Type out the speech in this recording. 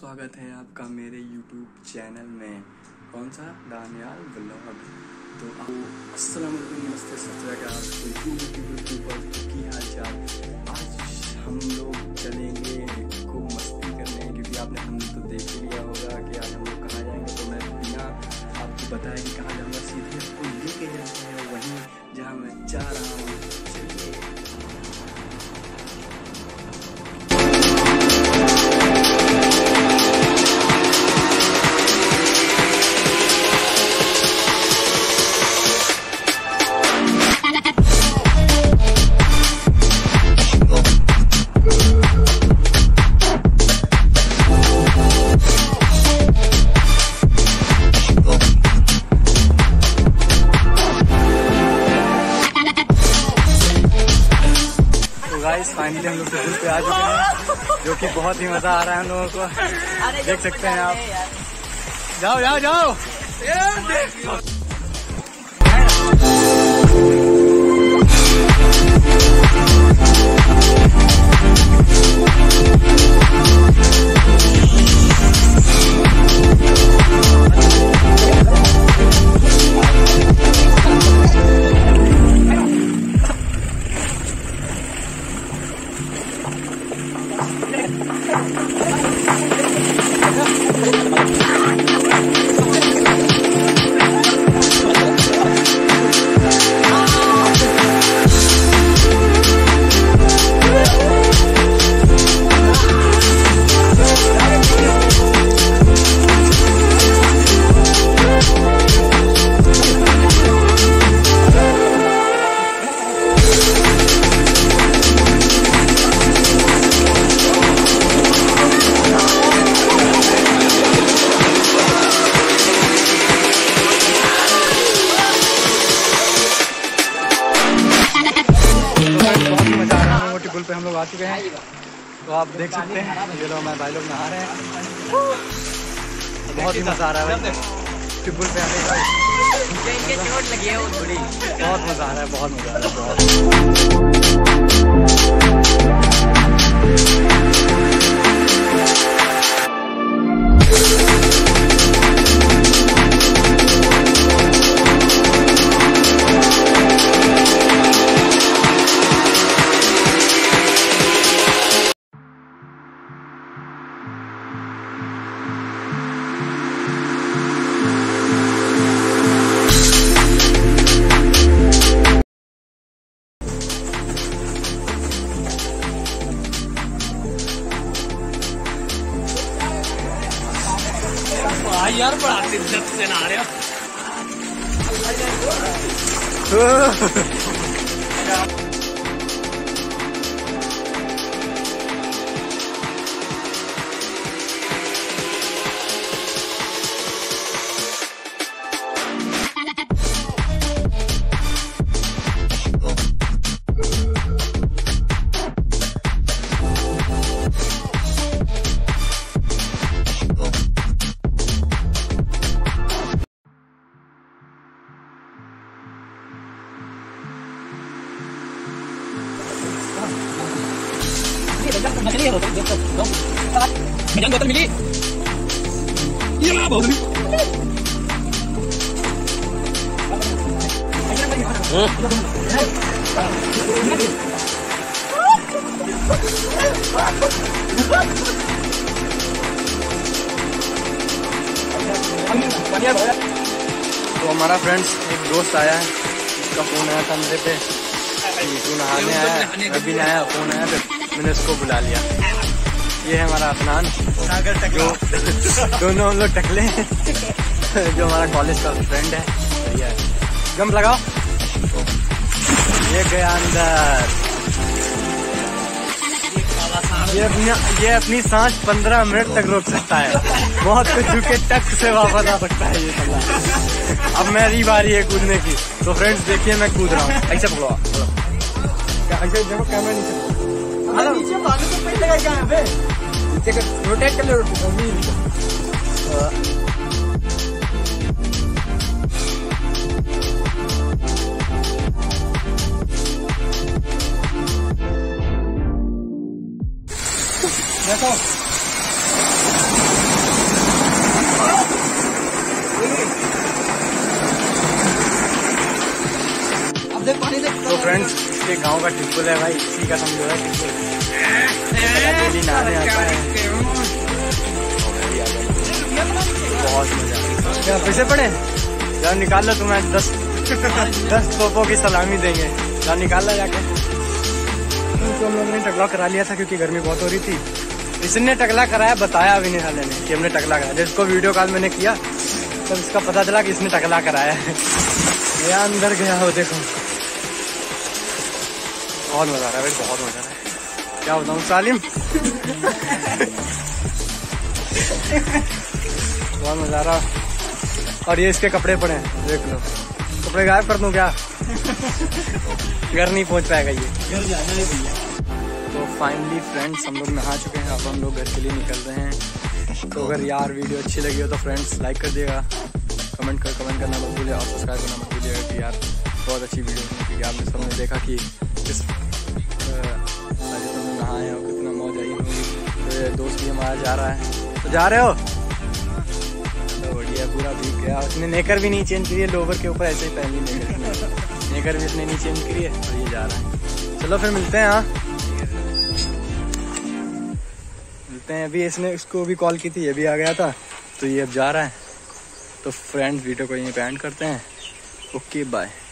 स्वागत है आपका मेरे YouTube चैनल में। कौन सा? NiHaL vlog. तो अस्सलाम वालेकुम, नमस्ते, सत श्री अकाल। की हाल चाल? आज हम लोग चलेंगे खूब मस्ती करने, क्योंकि आपने हमने तो देख ही लिया होगा कि आज हम लोग कहाँ जाएंगे। तो मैं बिना आपको बताए कहाँ जाऊँगा, सीधे आपको लेके जाते हैं वहीं जहाँ मैं जा रहा हूँ। चलिए। गाइस फाइनली हम लोग पुल पे आ चुके हैं, जो कि बहुत ही मजा आ रहा है हम लोगों को। देख सकते हैं आप। जाओ जाओ जाओ। पुल पे हम लोग आ चुके हैं, तो आप देख सकते हैं। ये लोग हमारे भाई लोग नहा रहे हैं। बहुत ही मजा आ रहा है भाई पुल पे आने का। इनके चोट लगी है वो थोड़ी। बहुत मजा आ रहा है, बहुत मजा आ रहा है, यार बड़ा शिद्दत से नहा रहे हो। मिली ये बहुत तो हमारा फ्रेंड्स एक दोस्त आया है, उसका फोन आया था मेरे पे, तू नहाने आया, अभी नया फोन आया, तो मैंने उसको बुला लिया। ये है हमारा अफनान, जो दोनों हम लोग टकले हैं, जो हमारा कॉलेज का फ्रेंड है। बढ़िया है, जंप लगाओ। ये गया अंदर। ये अपनी सांस 15 मिनट तक रोक सकता है, बहुत कुछ झुके टक से वापस आ सकता है ये। अब मेरी बारी है कूदने की। तो फ्रेंड्स देखिए मैं कूद रहा हूँ। ऐसे पकड़ो, ऐसे देखो, कैमरा नीचे पानी तो पहले लगा क्या है, रोटेट कर लो। देखो तो फ्रेंड्स इसके गांव का टिप्पल है भाई, इसी का समझो है टिप्पल। नहाने आता है, बहुत मजा। क्या पैसे पड़े यार, निकाल लो, तुम्हें 10 तोपों की सलामी देंगे, यार निकाल लो जाके। तो हम लोगों ने टकला करा लिया था क्योंकि गर्मी बहुत हो रही थी। इसने टकला कराया, बताया भी नहीं साले ने कि हमने टकला कराया। जिसको वीडियो कॉल मैंने किया तब इसका पता चला कि इसने टकला कराया है। मैं अंदर गया हो, देखो बहुत मजा आ रहा है भाई, बहुत मजा आ रहा है। क्या बताऊँ सालिम, बहुत मजा आ रहा। और ये इसके कपड़े पड़े हैं, देख लो। कपड़े गायब कर दूं क्या? घर नहीं पहुंच पाएगा ये, घर जाना है भैया। तो फाइनली फ्रेंड्स हम लोग नहा चुके हैं, अब हम लोग घर के लिए निकल रहे हैं। तो अगर यार वीडियो अच्छी लगी हो तो फ्रेंड्स लाइक कर दिएगा, कमेंट करना मत भूलिए और सब्सक्राइब करना मत भूलिएगा कि यार बहुत अच्छी वीडियो है। क्योंकि आपने सबने देखा कि किस नहाए और कितना मौज आई होगी। तो ये दोस्त भी हमारा जा रहा है, तो जा रहे हो तो बढ़िया, पूरा भीग गया। उसने नेकर भी नहीं चेंज करी है, लोवर के ऊपर ऐसे ही पहनी नेकर भी उसने नहीं चेंज करी है और ये जा रहा है। चलो फिर मिलते हैं। हाँ मिलते हैं। अभी इसने उसको भी कॉल की थी, ये भी आ गया था, तो ये अब जा रहा है। तो फ्रेंड्स वीडियो को यहीं पे एंड करते हैं। Okay bye.